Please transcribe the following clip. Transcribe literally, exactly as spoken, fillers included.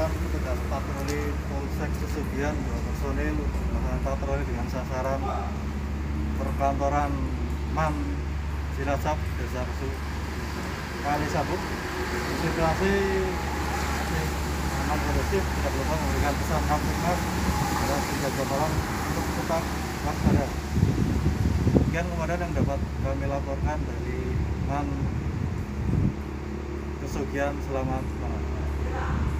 mengimbaukan petugas patroli Polsek Pesugihan dua personil melakukan patroli dengan sasaran perkantoran M A M Cilacap, Desa Pesu, Kali Sabuk. Situasi masih aman kondusif, tidak lupa memberikan pesan Kamtipmas pada penjaga malam untuk tetap waspada. Sekian komandan yang dapat kami laporkan dari M A M Pesugihan. Selamat malam.